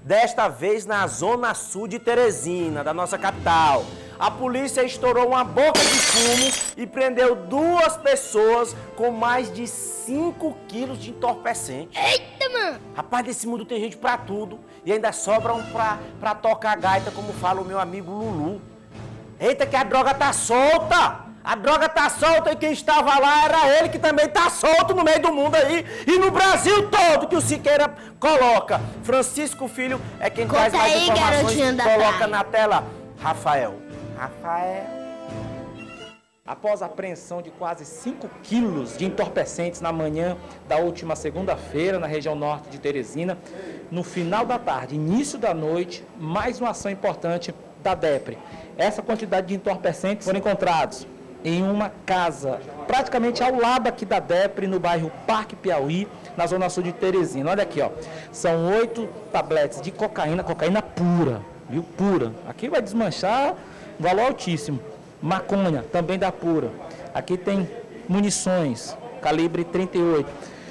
desta vez na zona sul de Teresina, da nossa capital. A polícia estourou uma boca de fumo e prendeu 2 pessoas com mais de 5 quilos de entorpecente. Eita, mano! Rapaz, nesse mundo tem gente pra tudo e ainda sobra um pra tocar gaita, como fala o meu amigo Lulu. Eita, que a droga tá solta! A droga tá solta e quem estava lá era ele, que também tá solto no meio do mundo aí e no Brasil todo, que o Siqueira coloca. Francisco Filho é quem traz mais aí, informações, coloca praia. na tela. Rafael. Após a apreensão de quase 5 quilos de entorpecentes na manhã da última segunda-feira, na região norte de Teresina, no final da tarde, início da noite, mais uma ação importante da DEPRE. Essa quantidade de entorpecentes foram encontrados em uma casa, praticamente ao lado aqui da DEPRE, no bairro Parque Piauí, na zona sul de Teresina. Olha aqui, ó, são 8 tabletes de cocaína pura, viu? Pura. Aqui vai desmanchar, valor altíssimo. Maconha, também da pura. Aqui tem munições, calibre 38.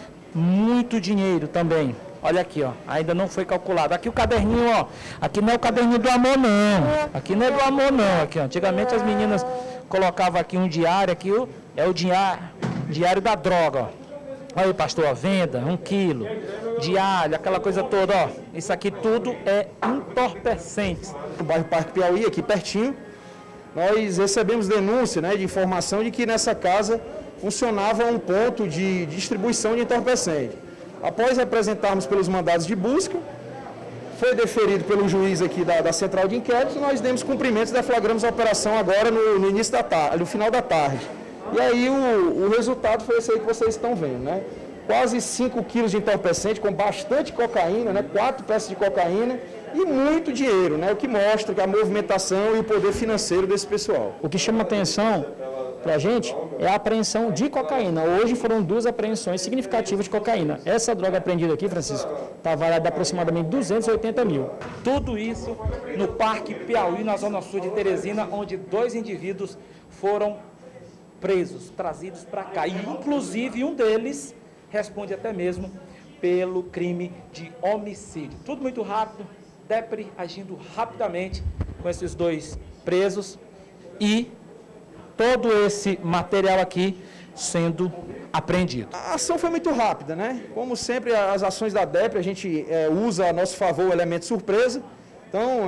Muito dinheiro também. Olha aqui, ó, ainda não foi calculado. Aqui o caderninho, ó, aqui não é o caderninho do amor, não. Aqui não é do amor, não. Aqui, ó, antigamente as meninas colocavam aqui um diário, aqui é o diário da droga, ó. Olha aí, pastor, a venda, 1 quilo, diário, aquela coisa toda, ó. Isso aqui tudo é entorpecentes. No bairro Parque Piauí, aqui pertinho, nós recebemos denúncia, né, de informação de que nessa casa funcionava um ponto de distribuição de entorpecente. Após apresentarmos pelos mandados de busca, foi deferido pelo juiz aqui da Central de Inquéritos, nós demos cumprimentos e deflagramos a operação agora no início da tarde, no final da tarde. E aí o resultado foi esse aí que vocês estão vendo, né? Quase 5 quilos de entorpecente, com bastante cocaína, né? 4 peças de cocaína e muito dinheiro, né? O que mostra que a movimentação e o poder financeiro desse pessoal. O que chama atenção para a gente é a apreensão de cocaína. Hoje foram 2 apreensões significativas de cocaína. Essa droga apreendida aqui, Francisco, está avaliada aproximadamente 280 mil. Tudo isso no Parque Piauí, na zona sul de Teresina, onde 2 indivíduos foram presos, trazidos para cá. E, inclusive, um deles responde até mesmo pelo crime de homicídio. Tudo muito rápido, DEPRE agindo rapidamente com esses 2 presos e todo esse material aqui sendo apreendido. A ação foi muito rápida, né? Como sempre, as ações da DEPRE, a gente usa a nosso favor o elemento surpresa. Então,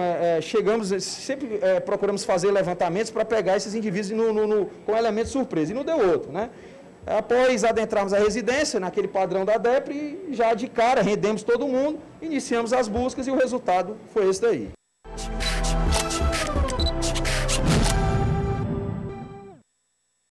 sempre procuramos fazer levantamentos para pegar esses indivíduos com elemento surpresa. E não deu outro, né? Após adentrarmos a residência, naquele padrão da DEPRE, já de cara rendemos todo mundo, iniciamos as buscas e o resultado foi esse daí.